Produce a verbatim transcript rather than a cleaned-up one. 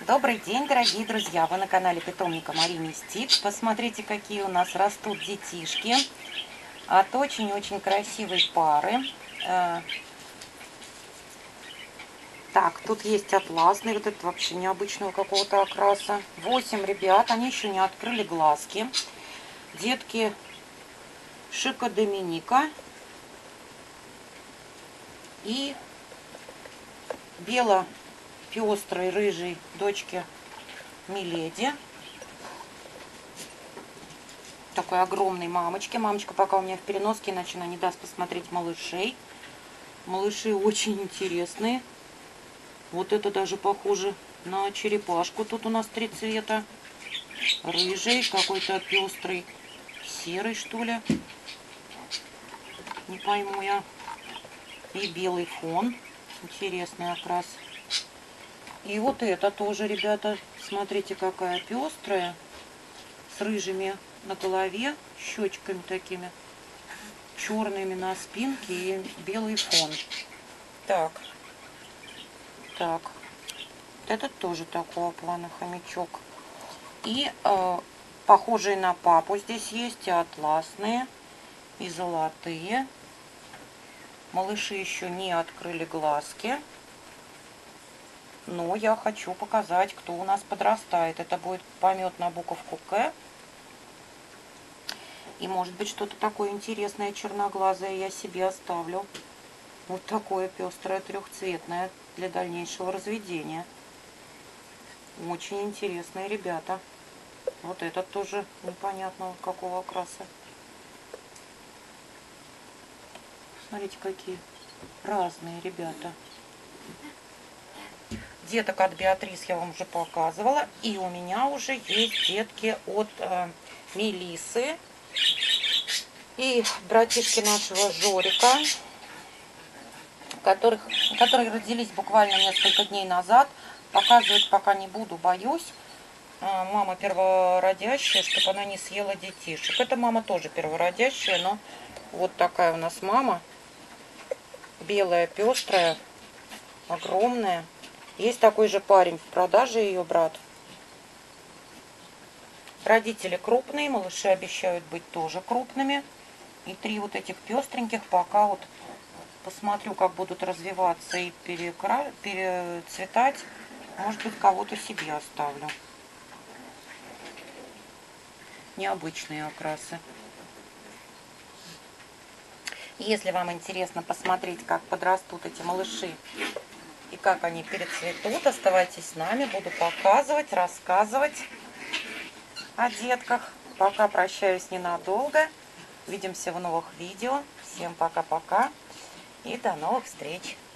Добрый день, дорогие друзья! Вы на канале питомника Марини Стик. Посмотрите, какие у нас растут детишки от очень-очень красивой пары. Так, тут есть атласный, вот этот вообще необычного какого-то окраса. восемь ребят, они еще не открыли глазки. Детки Шика Доминика и бело-пестрой рыжей дочки Миледи. Такой огромной мамочки. Мамочка пока у меня в переноске, иначе она не даст посмотреть малышей. Малыши очень интересные. Вот это даже похоже на черепашку. Тут у нас три цвета. Рыжий, какой-то пестрый, серый, что ли. Не пойму я. И белый фон. Интересный окрас. И вот это тоже, ребята, смотрите, какая пестрая. С рыжими на голове, щечками такими. Черными на спинке и белый фон. Так. Так. Вот этот тоже такого плана хомячок. И э, похожие на папу здесь есть и атласные, и золотые. Малыши еще не открыли глазки. Но я хочу показать, кто у нас подрастает. Это будет помет на буковку К. И может быть что-то такое интересное, черноглазое я себе оставлю. Вот такое пестрое трехцветное для дальнейшего разведения. Очень интересные ребята. Вот этот тоже непонятного какого окраса. Смотрите, какие разные ребята. Деток от Беатрис я вам уже показывала. И у меня уже есть детки от э, Мелисы. И братишки нашего Жорика, которых, которые родились буквально несколько дней назад. Показывать пока не буду, боюсь. Мама первородящая, чтобы она не съела детишек. Эта мама тоже первородящая, но вот такая у нас мама. Белая, пестрая, огромная. Есть такой же парень в продаже, ее брат. Родители крупные, малыши обещают быть тоже крупными. И три вот этих пестреньких пока вот посмотрю, как будут развиваться и перекра... перецветать. Может быть, кого-то себе оставлю. Необычные окрасы. Если вам интересно посмотреть, как подрастут эти малыши и как они перецветут, оставайтесь с нами. Буду показывать, рассказывать о детках. Пока прощаюсь ненадолго. Увидимся в новых видео. Всем пока-пока и до новых встреч.